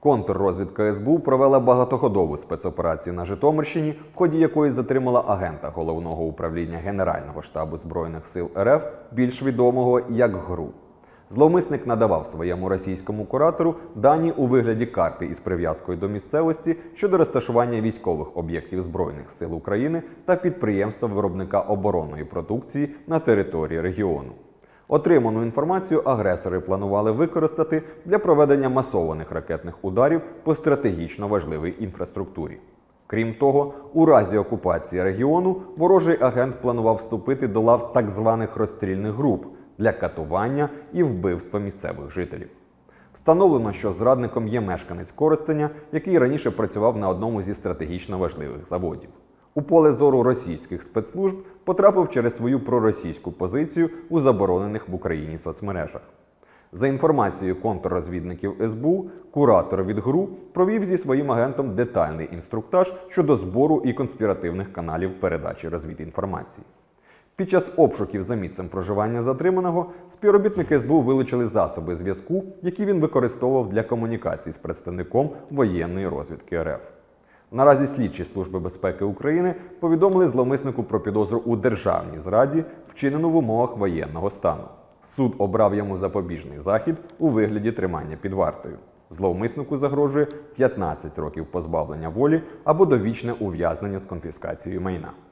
Контррозвідка СБУ провела багатоходову спецоперацію на Житомирщині, в ході якої затримала агента Головного управління Генерального штабу Збройних сил РФ, більш відомого як ГРУ. Зловмисник надавав своєму російському куратору дані у вигляді карти із прив'язкою до місцевості щодо розташування військових об'єктів Збройних сил України та підприємства виробника оборонної продукції на території регіону. Отриману інформацію агресори планували використати для проведення масованих ракетних ударів по стратегічно важливій інфраструктурі. Крім того, у разі окупації регіону ворожий агент планував вступити до лав так званих розстрільних груп для катування і вбивства місцевих жителів. Встановлено, що зрадником є мешканець Коростеня, який раніше працював на одному зі стратегічно важливих заводів. У поле зору російських спецслужб потрапив через свою проросійську позицію у заборонених в Україні соцмережах. За інформацією контррозвідників СБУ, куратор від ГРУ провів зі своїм агентом детальний інструктаж щодо збору і конспіративних каналів передачі розвідінформації. Під час обшуків за місцем проживання затриманого співробітники СБУ вилучили засоби зв'язку, які він використовував для комунікації з представником воєнної розвідки РФ. Наразі слідчі Служби безпеки України повідомили зловмиснику про підозру у державній зраді, вчинену в умовах воєнного стану. Суд обрав йому запобіжний захід у вигляді тримання під вартою. Зловмиснику загрожує 15 років позбавлення волі або довічне ув'язнення з конфіскацією майна.